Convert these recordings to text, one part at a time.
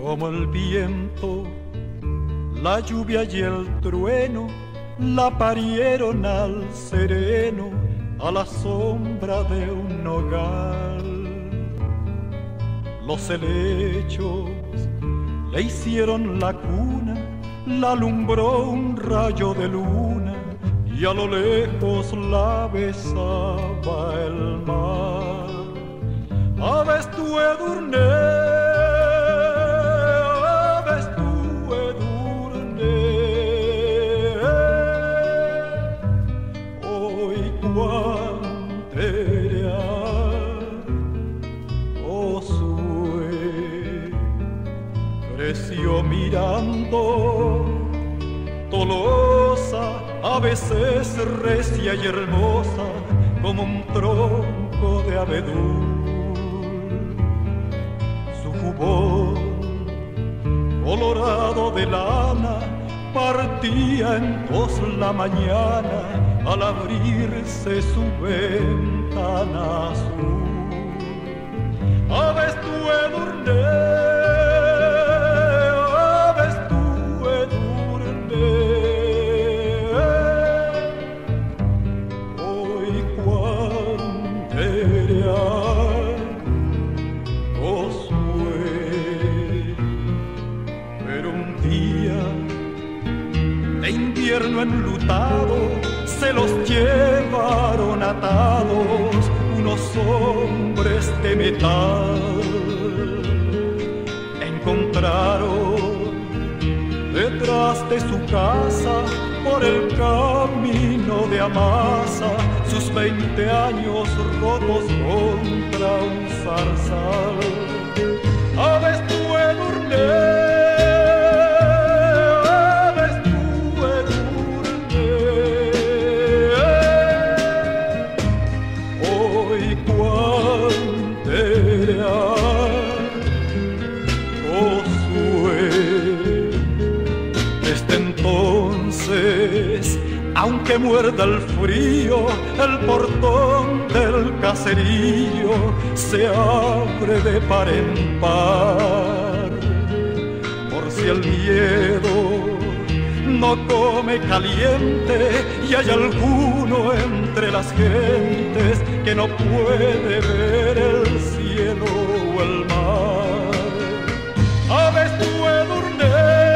como el viento, la lluvia y el trueno la parieron al sereno, a la sombra de un nogal. Los helechos le hicieron la cuna, la alumbró un rayo de luna y a lo lejos la besaba el mar. Aves tu Edurne, aves tu Edurne, hoy cuanterea, oh sue, creció mirando Tolosa, a veces recia y hermosa como un tronco de abedul. Su jubón colorado de lana partía en dos la mañana al abrirse su ventana azul. Aves tu Edurne, enlutado, se los llevaron atados unos hombres de metal. Encontraron detrás de su casa, por el camino de Amasa, sus 20 años rotos contra un zarzal. Aves tu Edurne, aunque muerda el frío, el portón del caserío se abre de par en par. Por si el miedo no come caliente y hay alguno entre las gentes que no puede ver el cielo o el mar. Aves tu Edurne,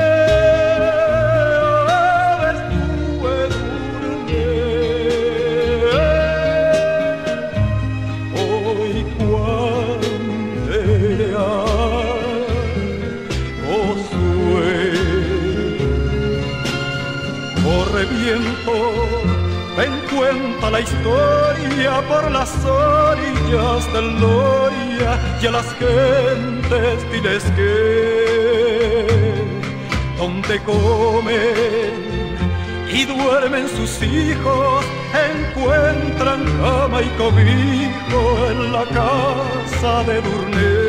viento, ven cuenta la historia por las orillas del Loria y a las gentes diles que donde comen y duermen sus hijos encuentran cama y cobijo en la casa de Edurne.